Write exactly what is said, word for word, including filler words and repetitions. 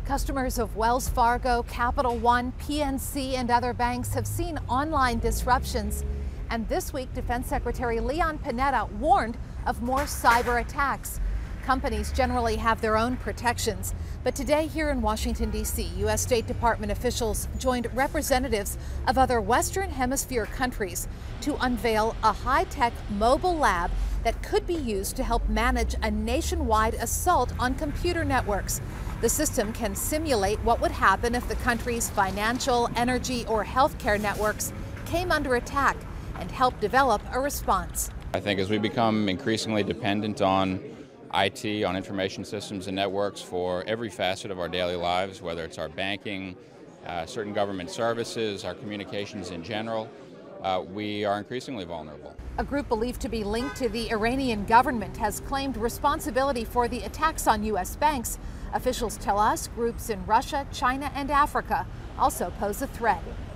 Customers of Wells Fargo, Capital One, P N C, and other banks have seen online disruptions. And this week, Defense Secretary Leon Panetta warned of more cyber attacks. Companies generally have their own protections, but today here in Washington, D C, U S State Department officials joined representatives of other Western Hemisphere countries to unveil a high-tech mobile lab that could be used to help manage a nationwide assault on computer networks. The system can simulate what would happen if the country's financial, energy, or healthcare networks came under attack and help develop a response. I think as we become increasingly dependent on I T, on information systems and networks for every facet of our daily lives, whether it's our banking, uh, certain government services, our communications in general, uh, we are increasingly vulnerable. A group believed to be linked to the Iranian government has claimed responsibility for the attacks on U S banks. Officials tell us groups in Russia, China, and Africa also pose a threat.